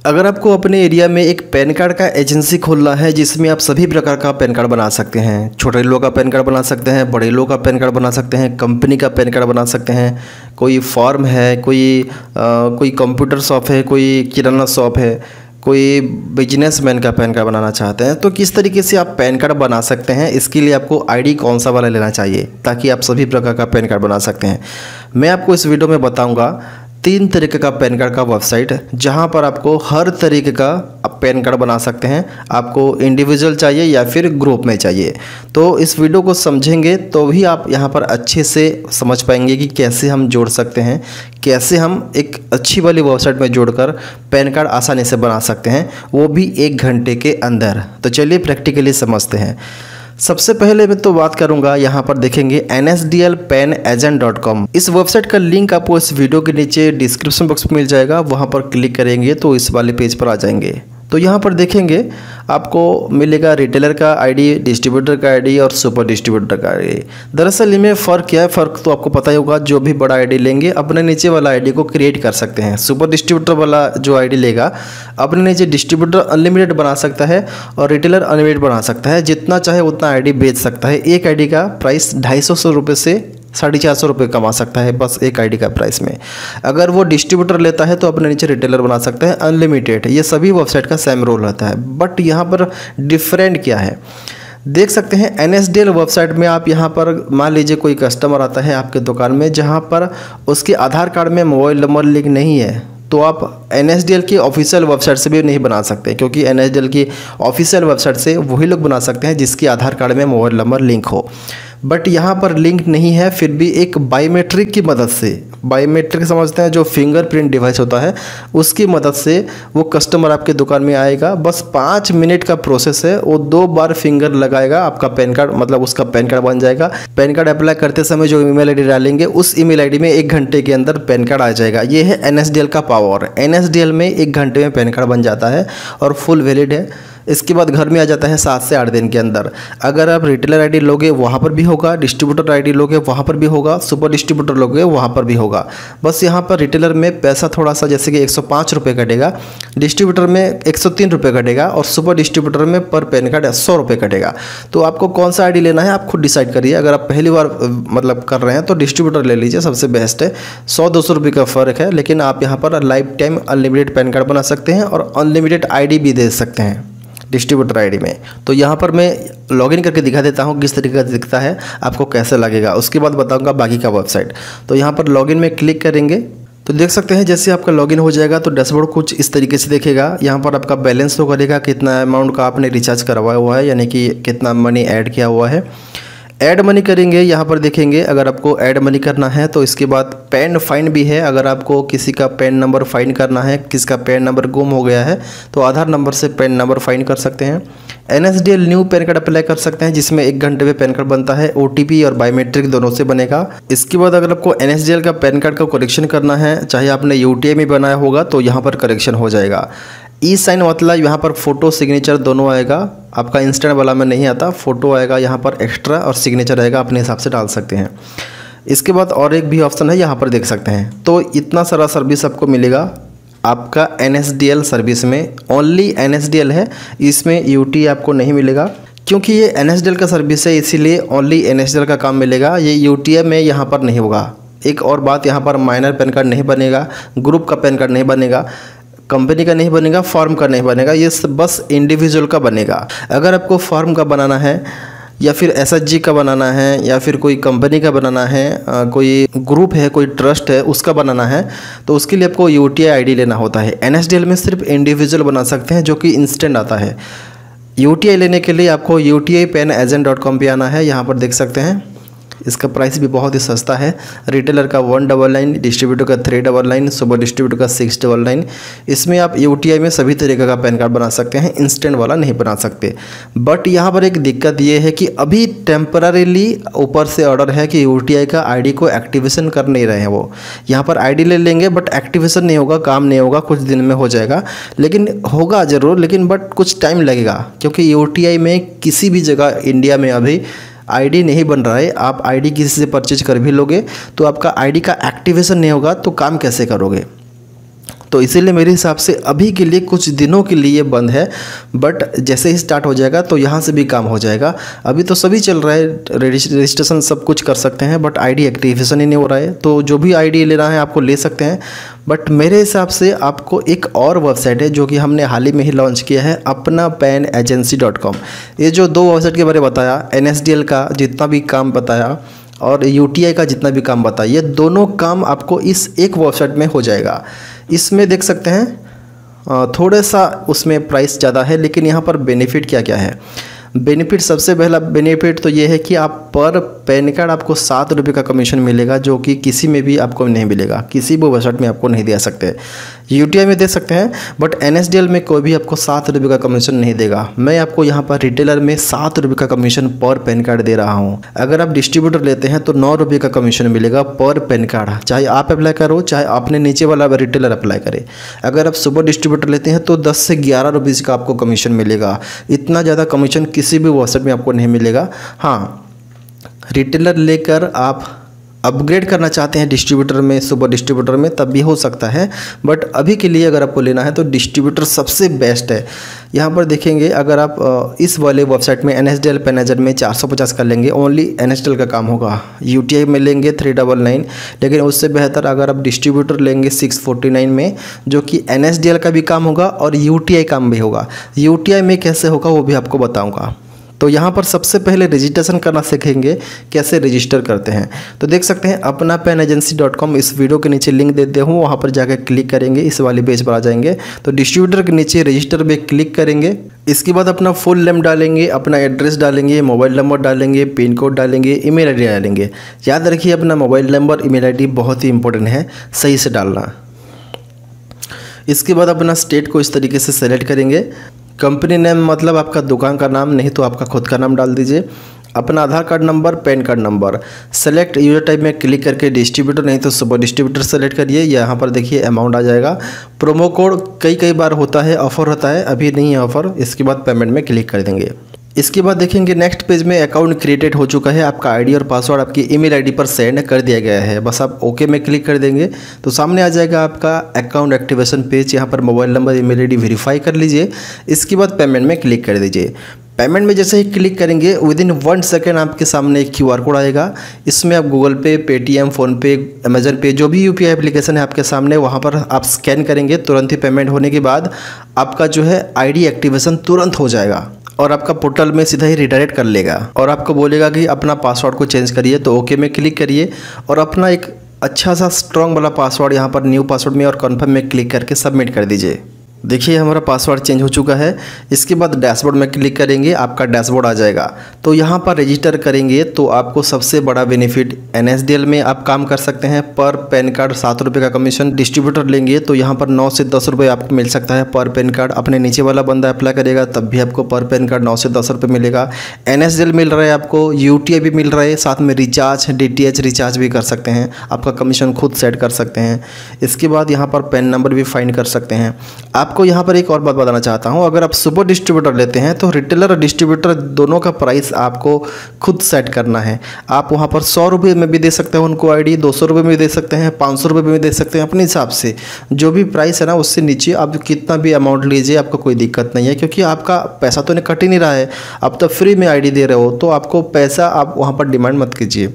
अगर आपको अपने एरिया में एक पैन कार्ड का एजेंसी खोलना है जिसमें आप सभी प्रकार का पैन कार्ड बना सकते हैं, छोटे लोगों का पैन कार्ड बना सकते हैं, बड़े लोगों का पैन कार्ड बना सकते हैं, कंपनी का पैन कार्ड बना सकते हैं, कोई फॉर्म है, कोई कंप्यूटर शॉप है, कोई किराना शॉप है, कोई बिजनेसमैन का पैन कार्ड बनाना चाहते हैं, तो किस तरीके से आप पैन कार्ड बना सकते हैं, इसके लिए आपको आईडी कौन सा वाला लेना चाहिए ताकि आप सभी प्रकार का पैन कार्ड बना सकते हैं। मैं आपको इस वीडियो में बताऊंगा 3 तरीके का पैन कार्ड का वेबसाइट जहां पर आपको हर तरीके का पैन कार्ड बना सकते हैं। आपको इंडिविजुअल चाहिए या फिर ग्रुप में चाहिए, तो इस वीडियो को समझेंगे तो भी आप यहां पर अच्छे से समझ पाएंगे कि कैसे हम जोड़ सकते हैं, कैसे हम एक अच्छी वाली वेबसाइट में जोड़कर पैन कार्ड आसानी से बना सकते हैं, वो भी 1 घंटे के अंदर। तो चलिए प्रैक्टिकली समझते हैं। सबसे पहले मैं तो बात करूंगा, यहाँ पर देखेंगे nsdlpanagent.com। इस वेबसाइट का लिंक आपको इस वीडियो के नीचे डिस्क्रिप्शन बॉक्स में मिल जाएगा, वहाँ पर क्लिक करेंगे तो इस वाले पेज पर आ जाएंगे। तो यहाँ पर देखेंगे आपको मिलेगा रिटेलर का आईडी, डिस्ट्रीब्यूटर का आईडी और सुपर डिस्ट्रीब्यूटर का आईडी। दरअसल इनमें फ़र्क क्या है, फ़र्क तो आपको पता ही होगा। जो भी बड़ा आईडी लेंगे अपने नीचे वाला आईडी को क्रिएट कर सकते हैं। सुपर डिस्ट्रीब्यूटर वाला जो आईडी लेगा अपने नीचे डिस्ट्रीब्यूटर अनलिमिटेड बना सकता है और रिटेलर अनलिमिटेड बना सकता है, जितना चाहे उतना आईडी बेच सकता है। एक आईडी का प्राइस 250 रुपये से 450 रुपये कमा सकता है बस एक आईडी का प्राइस में। अगर वो डिस्ट्रीब्यूटर लेता है तो अपने नीचे रिटेलर बना सकता है अनलिमिटेड। ये सभी वेबसाइट का सेम रोल रहता है, बट यहाँ पर डिफरेंट क्या है देख सकते हैं। NSDL वेबसाइट में आप यहाँ पर मान लीजिए कोई कस्टमर आता है आपके दुकान में जहाँ पर उसके आधार कार्ड में मोबाइल नंबर लिंक नहीं है, तो आप NSDL की ऑफिशियल वेबसाइट से भी नहीं बना सकते, क्योंकि NSDL की ऑफिशियल वेबसाइट से वही लोग बना सकते हैं जिसके आधार कार्ड में मोबाइल नंबर लिंक हो। बट यहाँ पर लिंक नहीं है, फिर भी एक बायोमेट्रिक की मदद से, बायोमेट्रिक समझते हैं जो फिंगरप्रिंट डिवाइस होता है, उसकी मदद से वो कस्टमर आपके दुकान में आएगा। बस 5 मिनट का प्रोसेस है, वो 2 बार फिंगर लगाएगा, आपका पैन कार्ड मतलब उसका पैन कार्ड बन जाएगा। पैन कार्ड अप्लाई करते समय जो ईमेल आईडी डालेंगे उस ईमेल आईडी में 1 घंटे के अंदर पैन कार्ड आ जाएगा। ये है NSDL का पावर। NSDL में 1 घंटे में पैन कार्ड बन जाता है और फुल वैलिड है। इसके बाद घर में आ जाता है 7 से 8 दिन के अंदर। अगर आप रिटेलर आईडी लोगे वहाँ पर भी होगा, डिस्ट्रीब्यूटर आईडी लोगे वहाँ पर भी होगा, सुपर डिस्ट्रीब्यूटर लोगे वहाँ पर भी होगा। बस यहाँ पर रिटेलर में पैसा थोड़ा सा जैसे कि 105 रुपये कटेगा, डिस्ट्रीब्यूटर में 103 रुपये कटेगा और सुपर डिस्ट्रीब्यूटर में पर पैन कार्ड 100 रुपये कटेगा। तो आपको कौन सा आईडी लेना है आप खुद डिसाइड करिए। अगर आप पहली बार मतलब कर रहे हैं तो डिस्ट्रीब्यूटर ले लीजिए, सबसे बेस्ट है। 100-200 रुपये का फ़र्क है, लेकिन आप यहाँ पर life time unlimited PAN card बना सकते हैं और अनलिमिटेड आईडी भी दे सकते हैं डिस्ट्रीब्यूटर आईडी में। तो यहाँ पर मैं लॉगिन करके दिखा देता हूँ किस तरीके का दिखता है, आपको कैसे लगेगा, उसके बाद बताऊँगा बाकी का वेबसाइट। तो यहाँ पर लॉगिन में क्लिक करेंगे तो देख सकते हैं जैसे आपका लॉगिन हो जाएगा तो डैशबोर्ड कुछ इस तरीके से दिखेगा। यहाँ पर आपका बैलेंस तो करेगा, कितना अमाउंट का आपने रिचार्ज करवाया हुआ है, यानी कि कितना मनी ऐड किया हुआ है। ऐड मनी करेंगे, यहाँ पर देखेंगे अगर आपको ऐड मनी करना है तो इसके बाद पैन फाइंड भी है। अगर आपको किसी का पैन नंबर फाइंड करना है, किसका पैन नंबर गुम हो गया है, तो आधार नंबर से पैन नंबर फाइंड कर सकते हैं। NSDL new PAN card apply कर सकते हैं जिसमें 1 घंटे में पैन कार्ड बनता है, OTP और बायोमेट्रिक दोनों से बनेगा। इसके बाद अगर आपको NSDL का पैन कार्ड का करेक्शन करना है, चाहे आपने UTI में बनाया होगा तो यहाँ पर करेक्शन हो जाएगा। E-साइन मतलब यहाँ पर फ़ोटो सिग्नेचर दोनों आएगा, आपका इंस्टेंट वाला में नहीं आता, फ़ोटो आएगा यहाँ पर एक्स्ट्रा और सिग्नेचर आएगा, अपने हिसाब से डाल सकते हैं। इसके बाद और एक भी ऑप्शन है, यहाँ पर देख सकते हैं। तो इतना सारा सर्विस आपको मिलेगा आपका NSDL सर्विस में। ओनली NSDL है, इसमें UTI आपको नहीं मिलेगा, क्योंकि ये NSDL का सर्विस है, इसीलिए ओनली NSDL का काम मिलेगा। ये UTI में यहाँ पर नहीं होगा। एक और बात, यहाँ पर माइनर पैन कार्ड नहीं बनेगा, ग्रुप का पैन कार्ड नहीं बनेगा, कंपनी का नहीं बनेगा, फॉर्म का नहीं बनेगा, ये बस इंडिविजुअल का बनेगा। अगर आपको फॉर्म का बनाना है या फिर SHG का बनाना है या फिर कोई कंपनी का बनाना है, कोई ग्रुप है, कोई ट्रस्ट है, उसका बनाना है, तो उसके लिए आपको UTI आईडी लेना होता है। NSDL में सिर्फ इंडिविजुअल बना सकते हैं जो कि इंस्टेंट आता है। UTI लेने के लिए आपको utipanaagent.com पे आना है। यहाँ पर देख सकते हैं इसका प्राइस भी बहुत ही सस्ता है। रिटेलर का 199, डिस्ट्रीब्यूटर का 399, सुपर डिस्ट्रीब्यूटर का 699। इसमें आप UTI में सभी तरीके का पैन कार्ड बना सकते हैं, इंस्टेंट वाला नहीं बना सकते। बट यहाँ पर एक दिक्कत ये है कि अभी टेम्पररीली ऊपर से ऑर्डर है कि UTI का आईडी को एक्टिवेशन कर नहीं रहे हैं। वो यहाँ पर आईडी ले लेंगे बट एक्टिवेशन नहीं होगा, काम नहीं होगा, कुछ दिन में हो जाएगा, लेकिन होगा ज़रूर, लेकिन बट कुछ टाइम लगेगा, क्योंकि UTI में किसी भी जगह इंडिया में अभी आईडी नहीं बन रहा है। आप आईडी किसी से परचेज कर भी लोगे तो आपका आईडी का एक्टिवेशन नहीं होगा, तो काम कैसे करोगे। तो इसीलिए मेरे हिसाब से अभी के लिए कुछ दिनों के लिए बंद है, बट जैसे ही स्टार्ट हो जाएगा तो यहाँ से भी काम हो जाएगा। अभी तो सभी चल रहा है, रजिस्ट्रेशन सब कुछ कर सकते हैं, बट आईडी एक्टिवेशन ही नहीं हो रहा है। तो जो भी आईडी लेना है आपको ले सकते हैं, बट मेरे हिसाब से आपको एक और वेबसाइट है जो कि हमने हाल ही में ही लॉन्च किया है, apnapaneagency.com। ये जो दो वेबसाइट के बारे में बताया, NSDL का जितना भी काम बताया और UTI का जितना भी काम बताया, ये दोनों काम आपको इस एक वेबसाइट में हो जाएगा। इसमें देख सकते हैं थोड़ा सा उसमें प्राइस ज़्यादा है, लेकिन यहाँ पर बेनिफिट क्या क्या है। बेनिफिट, सबसे पहला बेनिफिट तो ये है कि आप पर पैन कार्ड आपको 7 रुपये का कमीशन मिलेगा, जो कि किसी में भी आपको नहीं मिलेगा, किसी भी वेबसाइट में आपको नहीं दे सकते। UTI में दे सकते हैं, बट NSDL में कोई भी आपको 7 रुपये का कमीशन नहीं देगा। मैं आपको यहाँ पर रिटेलर में 7 रुपये का कमीशन पर पैन कार्ड दे रहा हूँ। अगर आप डिस्ट्रीब्यूटर लेते हैं तो 9 रुपये का कमीशन मिलेगा पर पैन कार्ड, चाहे आप अप्लाई करो चाहे आपने नीचे वाला रिटेलर अप्लाई करे। अगर आप सुपर डिस्ट्रीब्यूटर लेते हैं तो 10 से 11 रुपये का आपको कमीशन मिलेगा। इतना ज़्यादा कमीशन किसी भी वेबसाइट में आपको नहीं मिलेगा। हाँ, रिटेलर लेकर आप अपग्रेड करना चाहते हैं डिस्ट्रीब्यूटर में, सुपर डिस्ट्रीब्यूटर में, तब भी हो सकता है, बट अभी के लिए अगर आपको लेना है तो डिस्ट्रीब्यूटर सबसे बेस्ट है। यहाँ पर देखेंगे, अगर आप इस वाले वेबसाइट में NSDL पैनेजर में 450 का लेंगे, ओनली NSDL का काम होगा। UTI में लेंगे 399, लेकिन उससे बेहतर अगर आप डिस्ट्रीब्यूटर लेंगे 649 में, जो कि NSDL का भी काम होगा और UTI काम भी होगा। UTI में कैसे होगा वो भी आपको बताऊँगा। तो यहाँ पर सबसे पहले रजिस्ट्रेशन करना सीखेंगे, कैसे रजिस्टर करते हैं। तो देख सकते हैं apnapaneagency.com, इस वीडियो के नीचे लिंक देते हूँ, वहाँ पर जाकर क्लिक करेंगे, इस वाली पेज पर आ जाएंगे। तो डिस्ट्रीब्यूटर के नीचे रजिस्टर पे क्लिक करेंगे। इसके बाद अपना फुल नेम डालेंगे, अपना एड्रेस डालेंगे, मोबाइल नंबर डालेंगे, पिन कोड डालेंगे, ईमेल आईडी डालेंगे। याद रखिए अपना मोबाइल नंबर, ईमेल आईडी बहुत ही इंपॉर्टेंट है, सही से डालना। इसके बाद अपना स्टेट को इस तरीके से सेलेक्ट करेंगे। कंपनी नेम मतलब आपका दुकान का नाम, नहीं तो आपका खुद का नाम डाल दीजिए। अपना Aadhaar card number, PAN card number. Select user type में क्लिक करके डिस्ट्रीब्यूटर नहीं तो सुपर डिस्ट्रीब्यूटर सेलेक्ट करिए। यहाँ पर देखिए अमाउंट आ जाएगा। प्रोमो कोड कई बार होता है, ऑफर होता है, अभी नहीं है ऑफर। इसके बाद पेमेंट में क्लिक कर देंगे। इसके बाद देखेंगे नेक्स्ट पेज में अकाउंट क्रिएटेड हो चुका है, आपका आईडी और पासवर्ड आपकी ईमेल आईडी पर सेंड कर दिया गया है। बस आप ओके में क्लिक कर देंगे तो सामने आ जाएगा आपका अकाउंट एक्टिवेशन पेज। यहाँ पर mobile number, email ID verify कर लीजिए। इसके बाद पेमेंट में क्लिक कर दीजिए। पेमेंट में जैसे ही क्लिक करेंगे विदिन 1 सेकेंड आपके सामने एक QR कोड आएगा। इसमें आप गूगल पे, पेटीएम, फ़ोनपे, अमेजन पे, जो भी UPI एप्लीकेशन है आपके सामने, वहाँ पर आप स्कैन करेंगे। तुरंत ही पेमेंट होने के बाद आपका जो है आईडी एक्टिवेशन तुरंत हो जाएगा और आपका पोर्टल में सीधा ही रिडायरेक्ट कर लेगा और आपको बोलेगा कि अपना पासवर्ड को चेंज करिए। तो ओके में क्लिक करिए और अपना एक अच्छा सा स्ट्रॉन्ग वाला पासवर्ड यहाँ पर न्यू पासवर्ड में और कन्फर्म में क्लिक करके सबमिट कर दीजिए। देखिए हमारा पासवर्ड चेंज हो चुका है। इसके बाद डैशबोर्ड में क्लिक करेंगे, आपका डैशबोर्ड आ जाएगा। तो यहाँ पर रजिस्टर करेंगे तो आपको सबसे बड़ा बेनिफिट, NSDL में आप काम कर सकते हैं, पर पैन कार्ड 7 रुपये का कमीशन। डिस्ट्रीब्यूटर लेंगे तो यहाँ पर 9 से 10 रुपये आपको मिल सकता है पर पैन कार्ड। अपने नीचे वाला बंदा अप्लाई करेगा तब भी आपको पर पैन कार्ड 9 से 10 रुपये मिलेगा। NSDL मिल रहा है आपको, UTI भी मिल रहा है, साथ में रिचार्ज, DTH रिचार्ज भी कर सकते हैं, आपका कमीशन खुद सेट कर सकते हैं। इसके बाद यहाँ पर पैन नंबर भी फाइंड कर सकते हैं। आपको यहाँ पर एक और बात बताना चाहता हूँ, अगर आप सुपर डिस्ट्रीब्यूटर लेते हैं तो रिटेलर और डिस्ट्रीब्यूटर दोनों का प्राइस आपको खुद सेट करना है। आप वहाँ पर 100 रुपये में भी दे सकते हैं उनको आईडी, 200 रुपये में भी दे सकते हैं, 500 रुपये में भी दे सकते हैं, अपने हिसाब से। जो भी प्राइस है ना उससे नीचे आप कितना भी अमाउंट लीजिए, आपको कोई दिक्कत नहीं है, क्योंकि आपका पैसा तो कट ही नहीं रहा है। आप तो फ्री में आईडी दे रहे हो, तो आपको पैसा आप वहाँ पर डिमांड मत कीजिए।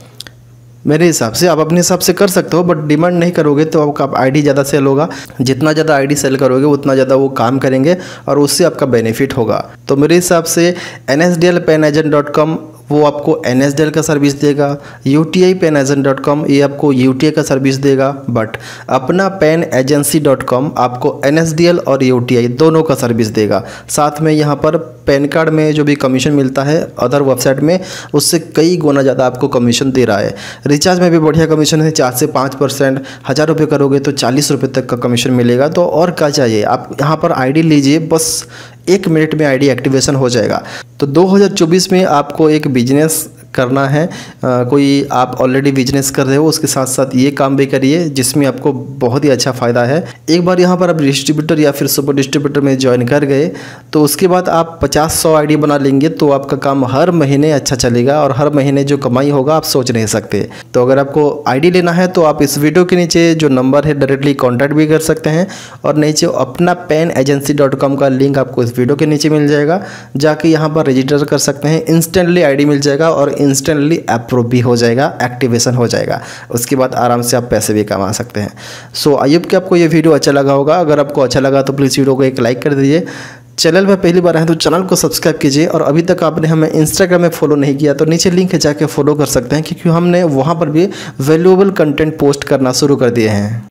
मेरे हिसाब से आप अपने हिसाब से कर सकते हो, बट डिमांड नहीं करोगे तो आपका आईडी ज़्यादा सेल होगा। जितना ज़्यादा आईडी सेल करोगे उतना ज़्यादा वो काम करेंगे और उससे आपका बेनिफिट होगा। तो मेरे हिसाब से NSDLPanagent.com वो आपको NSDL का सर्विस देगा, UTIPanagent.com ये आपको UTI का सर्विस देगा, बट अपना PanAgency.com आपको NSDL और UTI दोनों का सर्विस देगा। साथ में यहाँ पर पैन कार्ड में जो भी कमीशन मिलता है अदर वेबसाइट में, उससे कई गुना ज़्यादा आपको कमीशन दे रहा है। रिचार्ज में भी बढ़िया कमीशन है, 4 से 5%। 1000 रुपये करोगे तो 40 रुपये तक का कमीशन मिलेगा। तो और क्या चाहिए, आप यहाँ पर आईडी लीजिए, बस 1 मिनट में आईडी एक्टिवेशन हो जाएगा। तो 2024 में आपको एक बिजनेस करना है, कोई आप ऑलरेडी बिजनेस कर रहे हो उसके साथ साथ ये काम भी करिए जिसमें आपको बहुत ही अच्छा फ़ायदा है। एक बार यहाँ पर आप डिस्ट्रीब्यूटर या फिर सुपर डिस्ट्रीब्यूटर में ज्वाइन कर गए तो उसके बाद आप 50-100 आईडी बना लेंगे तो आपका काम हर महीने अच्छा चलेगा और हर महीने जो कमाई होगा आप सोच नहीं सकते। तो अगर आपको आईडी लेना है तो आप इस वीडियो के नीचे जो नंबर है डायरेक्टली कॉन्टैक्ट भी कर सकते हैं और नीचे अपना PANagency.com का लिंक आपको इस वीडियो के नीचे मिल जाएगा, जाके यहाँ पर रजिस्टर कर सकते हैं। इंस्टेंटली आईडी मिल जाएगा और इंस्टेंटली अप्रूव भी हो जाएगा, एक्टिवेशन हो जाएगा। उसके बाद आराम से आप पैसे भी कमा सकते हैं। सो आई होप कि आपको ये वीडियो अच्छा लगा होगा। अगर आपको अच्छा लगा तो प्लीज़ वीडियो को एक लाइक कर दीजिए। चैनल पर पहली बार आए तो चैनल को सब्सक्राइब कीजिए और अभी तक आपने हमें इंस्टाग्राम में फॉलो नहीं किया तो नीचे लिंक है, जाके फॉलो कर सकते हैं क्योंकि हमने वहाँ पर भी वैल्यूएबल कंटेंट पोस्ट करना शुरू कर दिए हैं।